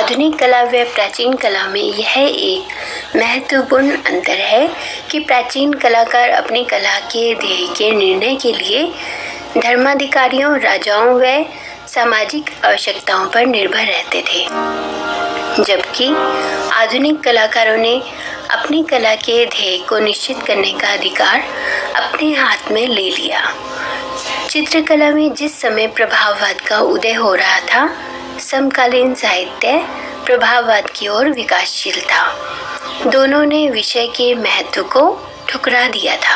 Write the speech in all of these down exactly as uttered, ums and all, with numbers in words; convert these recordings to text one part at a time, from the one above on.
आधुनिक कला व प्राचीन कला में यह एक महत्वपूर्ण अंतर है कि प्राचीन कलाकार अपनी कला के ध्येय के निर्णय के लिए धर्माधिकारियों, राजाओं व सामाजिक आवश्यकताओं पर निर्भर रहते थे, जबकि आधुनिक कलाकारों ने अपनी कला के ध्येय को निश्चित करने का अधिकार अपने हाथ में ले लिया। चित्रकला में जिस समय प्रभाववाद का उदय हो रहा था, समकालीन साहित्य प्रभाववाद की ओर विकासशील था। दोनों ने विषय के महत्व को ठुकरा दिया था।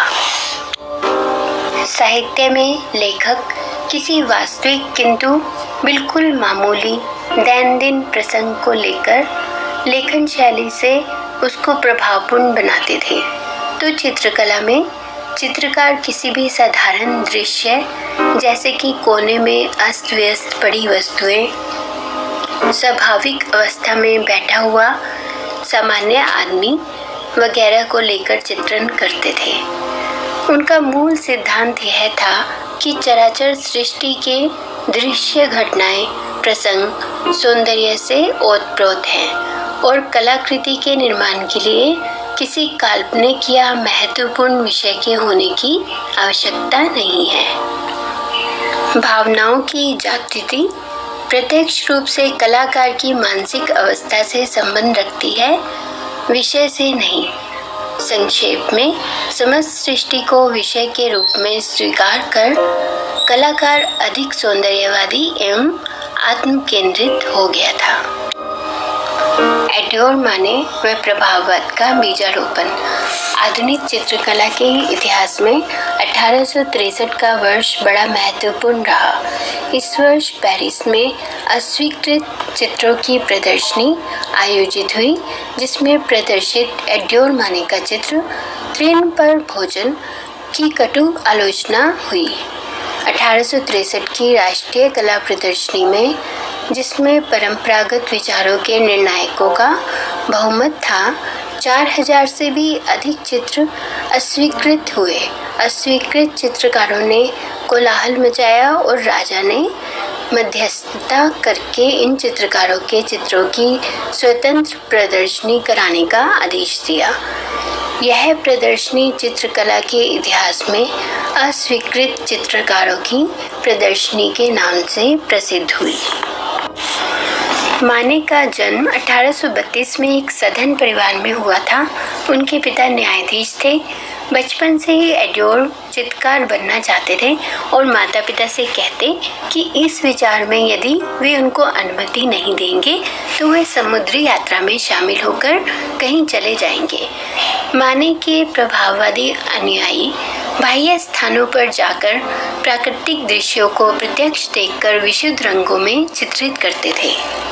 साहित्य में लेखक किसी वास्तविक किंतु बिल्कुल मामूली दैनंदिन प्रसंग को लेकर लेखन शैली से उसको प्रभावपूर्ण बनाते थे, तो चित्रकला में चित्रकार किसी भी साधारण दृश्य, जैसे कि कोने में अस्त व्यस्त पड़ी वस्तुएं, स्वाभाविक अवस्था में बैठा हुआ सामान्य आदमी वगैरह को लेकर चित्रण करते थे। उनका मूल सिद्धांत यह था कि चराचर सृष्टि के दृश्य घटनाएं, प्रसंग सौंदर्य से ओतप्रोत हैं और कलाकृति के निर्माण के लिए किसी काल्पनिक या महत्वपूर्ण विषय के होने की आवश्यकता नहीं है। भावनाओं की जागृति प्रत्यक्ष रूप से कलाकार की मानसिक अवस्था से संबंध रखती है, विषय से नहीं। संक्षेप में, समस्त सृष्टि को विषय के रूप में स्वीकार कर कलाकार अधिक सौंदर्यवादी एवं आत्म केंद्रित हो गया था। एडोर माने व प्रभाववाद का बीजारोपण। आधुनिक चित्रकला के इतिहास में अठारह सौ तिरसठ का वर्ष बड़ा महत्वपूर्ण रहा। इस वर्ष पेरिस में अस्वीकृत चित्रों की प्रदर्शनी आयोजित हुई, जिसमें प्रदर्शित एडोर माने का चित्र तृण पर भोजन की कटु आलोचना हुई। अठारह सौ तिरसठ की राष्ट्रीय कला प्रदर्शनी में, जिसमें परंपरागत विचारों के निर्णायकों का बहुमत था, चार हजार से भी अधिक चित्र अस्वीकृत हुए। अस्वीकृत चित्रकारों ने कोलाहल मचाया और राजा ने मध्यस्थता करके इन चित्रकारों के चित्रों की स्वतंत्र प्रदर्शनी कराने का आदेश दिया। यह प्रदर्शनी चित्रकला के इतिहास में अस्वीकृत चित्रकारों की प्रदर्शनी के नाम से प्रसिद्ध हुई। माने का जन्म अठारह सौ बत्तीस में एक सधन परिवार में हुआ था। उनके पिता न्यायाधीश थे। बचपन से ही एडोर चित्रकार बनना चाहते थे और माता पिता से कहते कि इस विचार में यदि वे उनको अनुमति नहीं देंगे तो वे समुद्री यात्रा में शामिल होकर कहीं चले जाएंगे। माने के प्रभाववादी अनुयायी बाह्य स्थानों पर जाकर प्राकृतिक दृश्यों को प्रत्यक्ष देखकर विशुद्ध रंगों में चित्रित करते थे।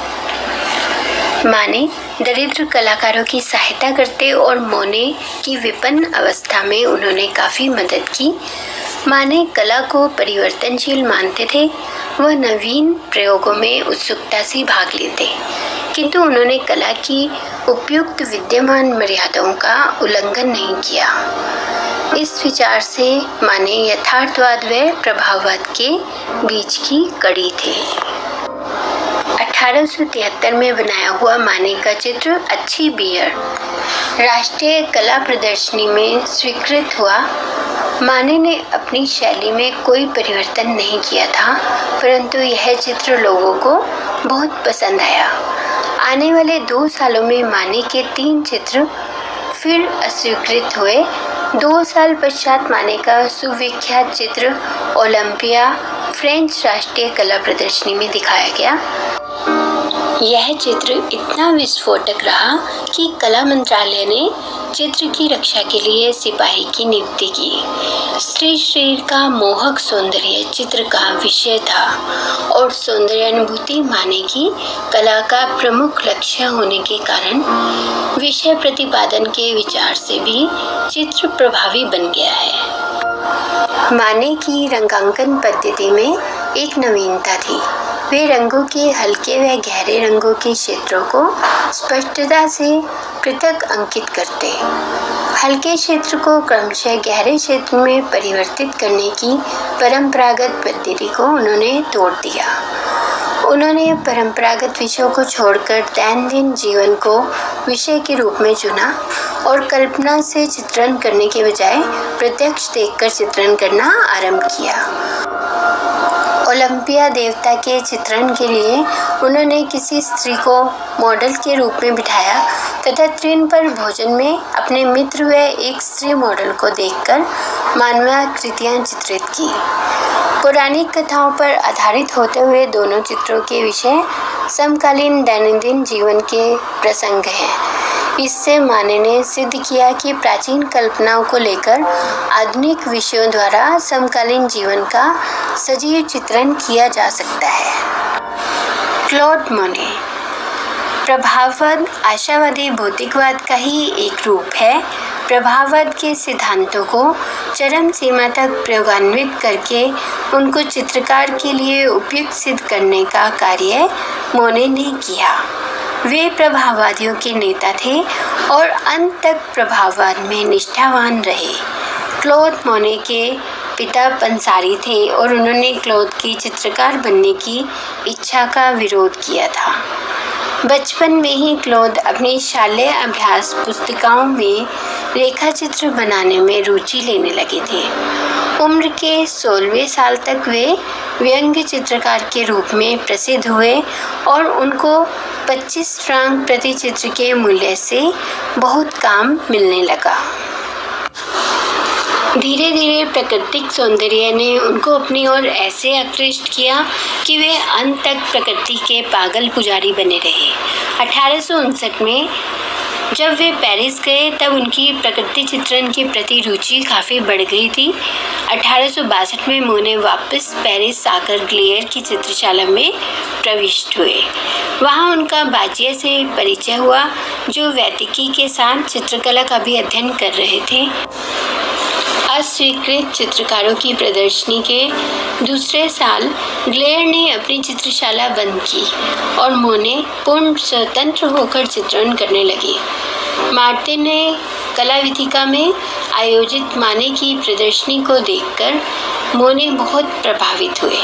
माने दरिद्र कलाकारों की सहायता करते और मोने की विपन्न अवस्था में उन्होंने काफी मदद की। माने कला को परिवर्तनशील मानते थे। वह नवीन प्रयोगों में उत्सुकता से भाग लेते, किंतु उन्होंने कला की उपयुक्त विद्यमान मर्यादाओं का उल्लंघन नहीं किया। इस विचार से माने यथार्थवाद व प्रभाववाद के बीच की कड़ी थे। अठारह सौ तिहत्तर में बनाया हुआ माने का चित्र अच्छी बियर राष्ट्रीय कला प्रदर्शनी में स्वीकृत हुआ। माने ने अपनी शैली में कोई परिवर्तन नहीं किया था, परंतु यह चित्र लोगों को बहुत पसंद आया। आने वाले दो सालों में माने के तीन चित्र फिर अस्वीकृत हुए। दो साल पश्चात माने का सुविख्यात चित्र ओलंपिया फ्रेंच राष्ट्रीय कला प्रदर्शनी में दिखाया गया। यह चित्र इतना विस्फोटक रहा कि कला मंत्रालय ने चित्र की रक्षा के लिए सिपाही की नियुक्ति की। स्त्री शरीर का मोहक सौंदर्य चित्र का विषय था और सौंदर्यानुभूति माने की कला का प्रमुख लक्ष्य होने के कारण विषय प्रतिपादन के विचार से भी चित्र प्रभावी बन गया है। माने की रंगांकन पद्धति में एक नवीनता थी। वे रंगों के हल्के व गहरे रंगों के क्षेत्रों को स्पष्टता से पृथक अंकित करते, हल्के क्षेत्र को क्रमशः गहरे क्षेत्र में परिवर्तित करने की परंपरागत पद्धति को उन्होंने तोड़ दिया। उन्होंने परंपरागत विषयों को छोड़कर दैनंदिन जीवन को विषय के रूप में चुना और कल्पना से चित्रण करने के बजाय प्रत्यक्ष देखकर चित्रण करना आरंभ किया। ओलंपिया देवता के चित्रण के लिए उन्होंने किसी स्त्री को मॉडल के रूप में बिठाया तथा तृण पर भोजन में अपने मित्र व एक स्त्री मॉडल को देखकर मानवाकृतियां चित्रित की। पौराणिक कथाओं पर आधारित होते हुए दोनों चित्रों के विषय समकालीन दैनंदिन जीवन के प्रसंग हैं। इससे माने ने सिद्ध किया कि प्राचीन कल्पनाओं को लेकर आधुनिक विषयों द्वारा समकालीन जीवन का सजीव चित्रण किया जा सकता है। क्लॉड मोने प्रभाववाद आशावादी भौतिकवाद का ही एक रूप है। प्रभाववाद के सिद्धांतों को चरम सीमा तक प्रयोगान्वित करके उनको चित्रकार के लिए उपयुक्त सिद्ध करने का कार्य मोने ने किया। वे प्रभाववादियों के नेता थे और अंत तक प्रभाववाद में निष्ठावान रहे। क्लॉड मोने के पिता पंसारी थे और उन्होंने क्लॉड की चित्रकार बनने की इच्छा का विरोध किया था। बचपन में ही क्लॉड अपनी शालेय अभ्यास पुस्तिकाओं में रेखाचित्र बनाने में रुचि लेने लगे थे। उम्र के सोलहवें साल तक वे व्यंग्य चित्रकार के रूप में प्रसिद्ध हुए और उनको पच्चीस फ्रांक प्रति चित्र के मूल्य से बहुत काम मिलने लगा। धीरे धीरे प्राकृतिक सौंदर्य ने उनको अपनी ओर ऐसे आकृष्ट किया कि वे अंत तक प्रकृति के पागल पुजारी बने रहे। अठारह सौ उनसठ में जब वे पेरिस गए तब उनकी प्रकृति चित्रण के प्रति रुचि काफ़ी बढ़ गई थी। अठारह सौ बासठ में मोने वापस पेरिस आकर ग्लेयर की चित्रशाला में प्रविष्ट हुए। वहाँ उनका बाजिया से परिचय हुआ, जो वैदिकी के साथ चित्रकला का भी अध्ययन कर रहे थे। अस्वीकृत चित्रकारों की प्रदर्शनी के दूसरे साल ग्लेयर ने अपनी चित्रशाला बंद की और मोने पूर्ण स्वतंत्र होकर चित्रण करने लगे। मार्टिन ने कला विथिका में आयोजित माने की प्रदर्शनी को देखकर मोने बहुत प्रभावित हुए।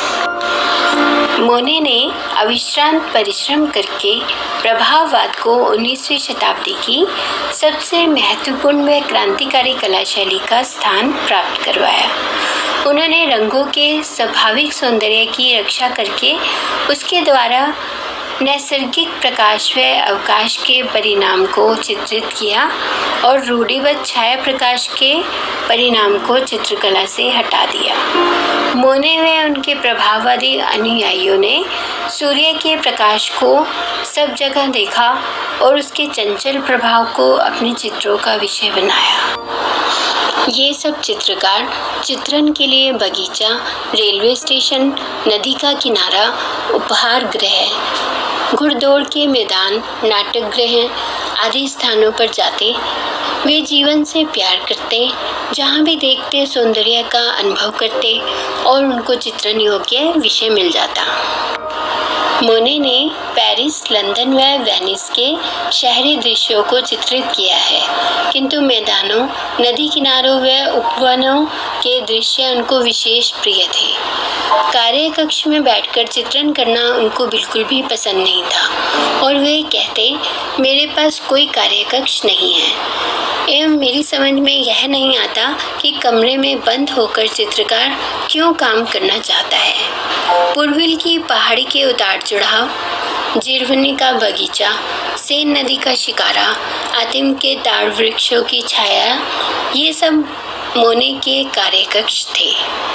मोने ने अविश्रांत परिश्रम करके प्रभाववाद को उन्नीसवीं शताब्दी की सबसे महत्वपूर्ण व क्रांतिकारी कला शैली का स्थान प्राप्त करवाया। उन्होंने रंगों के स्वाभाविक सौंदर्य की रक्षा करके उसके द्वारा नैसर्गिक प्रकाश व अवकाश के परिणाम को चित्रित किया और रूढ़िबद्ध छाया प्रकाश के परिणाम को चित्रकला से हटा दिया। मोने व उनके प्रभाववादी अनुयायियों ने सूर्य के प्रकाश को सब जगह देखा और उसके चंचल प्रभाव को अपने चित्रों का विषय बनाया। ये सब चित्रकार चित्रण के लिए बगीचा, रेलवे स्टेशन, नदी का किनारा, उपहार गृह, घुड़दौड़ के मैदान, नाटक गृह आदि स्थानों पर जाते। वे जीवन से प्यार करते, जहाँ भी देखते सौंदर्य का अनुभव करते और उनको चित्रण योग्य विषय मिल जाता। मोने ने पेरिस, लंदन व वेनिस के शहरी दृश्यों को चित्रित किया है, किंतु मैदानों, नदी किनारों व उपवनों के दृश्य उनको विशेष प्रिय थे। कार्य कक्ष में बैठकर चित्रण करना उनको बिल्कुल भी पसंद नहीं था और वे कहते, मेरे पास कोई कार्य कक्ष नहीं है एवं मेरी समझ में यह नहीं आता कि कमरे में बंद होकर चित्रकार क्यों काम करना चाहता है। पुरविल की पहाड़ी के उतार चढ़ाव, जिरवनी का बगीचा, सेन नदी का शिकारा, आतिम के ताड़ वृक्षों की छाया, ये सब मोने के कार्यकक्ष थे।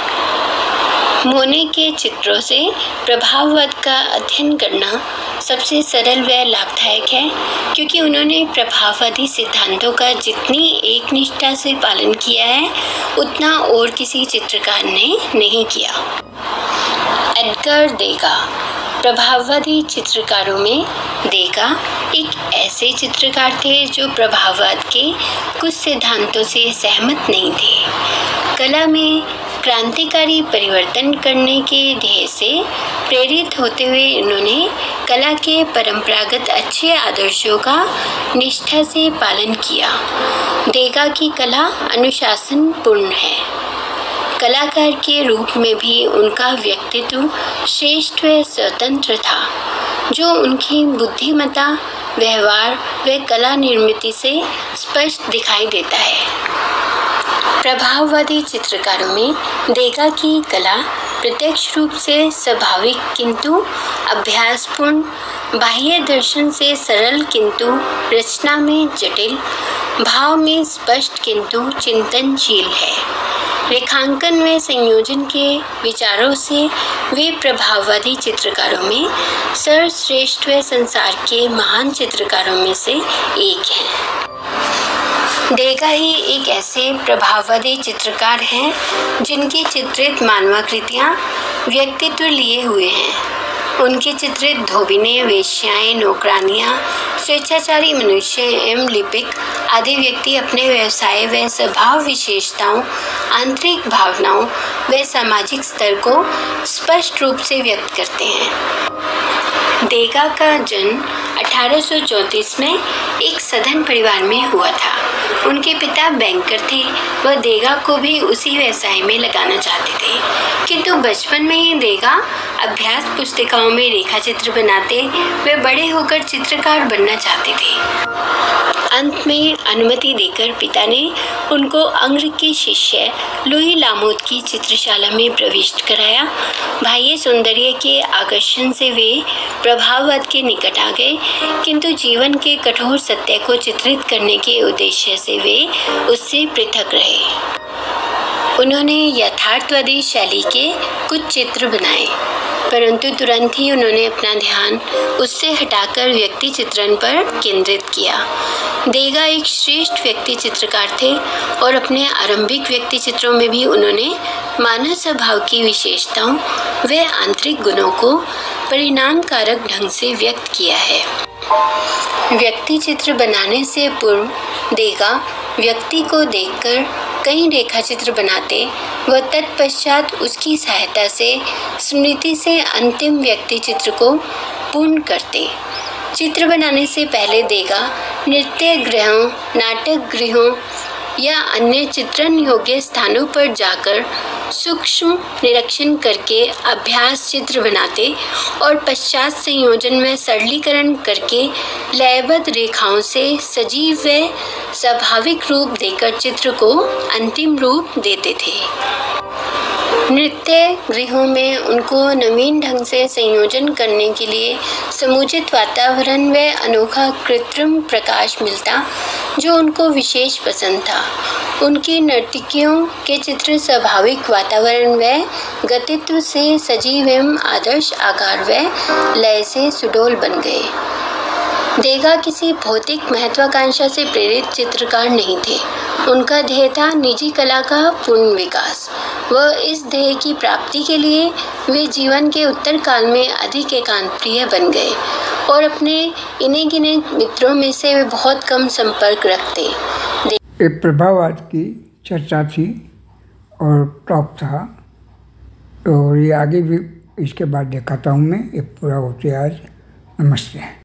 मोने के चित्रों से प्रभाववाद का अध्ययन करना सबसे सरल व लाभदायक है, क्योंकि उन्होंने प्रभाववादी सिद्धांतों का जितनी एक निष्ठा से पालन किया है उतना और किसी चित्रकार ने नहीं किया। एडगर देगा प्रभाववादी चित्रकारों में देगा एक ऐसे चित्रकार थे जो प्रभाववाद के कुछ सिद्धांतों से सहमत नहीं थे। कला में क्रांतिकारी परिवर्तन करने के ध्येय से प्रेरित होते हुए इन्होंने कला के परंपरागत अच्छे आदर्शों का निष्ठा से पालन किया। देगा की कला अनुशासन पूर्ण है। कलाकार के रूप में भी उनका व्यक्तित्व श्रेष्ठ व स्वतंत्र था, जो उनकी बुद्धिमत्ता, व्यवहार व कला निर्मिति से स्पष्ट दिखाई देता है। प्रभाववादी चित्रकारों में देगा की कला प्रत्यक्ष रूप से स्वाभाविक किंतु अभ्यासपूर्ण, बाह्य दर्शन से सरल किंतु रचना में जटिल, भाव में स्पष्ट किंतु चिंतनशील है। रेखांकन व संयोजन के विचारों से वे प्रभाववादी चित्रकारों में सर्वश्रेष्ठ व संसार के महान चित्रकारों में से एक हैं। देगा ही एक ऐसे प्रभाववादी चित्रकार हैं जिनकी चित्रित मानवाकृतियाँ व्यक्तित्व लिए हुए हैं। उनकी चित्रित धोबिनें, वेश्याएं, नौकरानियाँ, स्वेच्छाचारी मनुष्य एवं लिपिक आदि व्यक्ति अपने व्यवसाय व स्वभाव विशेषताओं, आंतरिक भावनाओं व सामाजिक स्तर को स्पष्ट रूप से व्यक्त करते हैं। देगा का जन्म अठारह सौ चौंतीस में एक सधन परिवार में हुआ था। उनके पिता बैंकर थे। वह देगा को भी उसी व्यवसाय में लगाना चाहते थे, किंतु बचपन में ही देगा अभ्यास पुस्तिकाओं में रेखा चित्र बनाते वे बड़े होकर चित्रकार बनना चाहते थे। अंत में अनुमति देकर पिता ने उनको अंग्र के शिष्य लुई लामोद की चित्रशाला में प्रविष्ट कराया। बाह्य सौंदर्य के आकर्षण से वे प्रभाववाद के निकट आ गए, किंतु जीवन के कठोर सत्य को चित्रित करने के उद्देश्य से वे उससे पृथक रहे। उन्होंने यथार्थवादी शैली के कुछ चित्र बनाए, परंतु तुरंत ही उन्होंने अपना ध्यान उससे हटाकर व्यक्ति चित्रण पर केंद्रित किया। देगा एक श्रेष्ठ व्यक्ति चित्रकार थे और अपने आरंभिक व्यक्ति चित्रों में भी उन्होंने मानव स्वभाव की विशेषताओं व आंतरिक गुणों को परिणामकारक ढंग से व्यक्त किया है। व्यक्ति चित्र बनाने से पूर्व देगा व्यक्ति को देखकर कई रेखा चित्र बनाते व तत्पश्चात उसकी सहायता से स्मृति से अंतिम व्यक्ति चित्र को पूर्ण करते। चित्र बनाने से पहले देगा नृत्य गृहों, नाटक गृहों या अन्य चित्रण योग्य स्थानों पर जाकर सूक्ष्म निरीक्षण करके अभ्यास चित्र बनाते और पश्चात संयोजन में सरलीकरण करके लयबद्ध रेखाओं से सजीव व स्वाभाविक रूप देकर चित्र को अंतिम रूप देते थे। नृत्य गृहों में उनको नवीन ढंग से संयोजन करने के लिए समुचित वातावरण व अनोखा कृत्रिम प्रकाश मिलता, जो उनको विशेष पसंद था। उनकी नर्तकियों के चित्र स्वाभाविक वातावरण व गतित्व से सजीव एवं आदर्श आकार व लय से सुडौल बन गए। देगा किसी भौतिक महत्वाकांक्षा से प्रेरित चित्रकार नहीं थे। उनका ध्येय था निजी कला का पूर्ण विकास। वह इस ध्येय की प्राप्ति के लिए वे जीवन के उत्तर काल में अधिक एकांत प्रिय बन गए और अपने इन्हें गिने मित्रों में से वे बहुत कम संपर्क रखते। एक प्रभाववाद की चर्चा थी और टॉप था, तो ये आगे भी इसके बाद दिखाता हूँ मैं। एक पूरा होते आज। नमस्ते।